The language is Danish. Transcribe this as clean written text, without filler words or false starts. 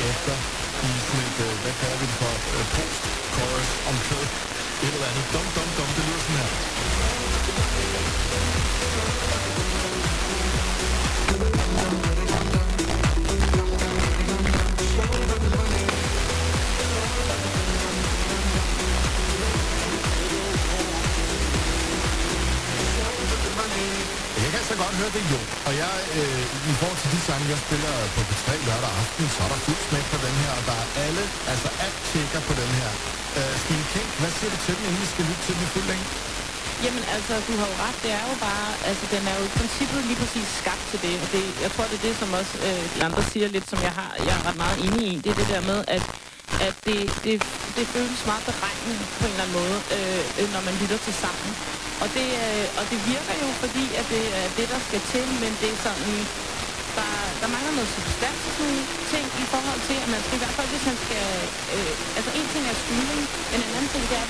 efter i sådan et, hvad kalder vi det for, post-chorus omkvæd. Et eller andet. Dum, dum, dum, det lyder sådan her. Jeg kan så godt høre det jo, og jeg, i forhold til de sange, jeg spiller på P3 lørdag aften, så er der fuldt smæk på den her, og der er alle, altså alt tjekker på den her. Stine Kink, hvad siger du til den, inden vi skal lytte til den i fuld længe? Jamen altså, du har jo ret, det er jo bare, altså den er jo i princippet lige præcis skabt til det, og det, jeg tror det er det, som også de andre siger lidt, som jeg er ret meget enig i, det er det der med, at det føles meget beregnende på en eller anden måde, når man lytter til sangen. Og det virker jo, fordi at det er det, der skal til, men det er sådan, der mangler noget substans og sådan ting i forhold til, at man skal i hvert fald, hvis han skal, altså en ting er streaming, men en anden ting det er,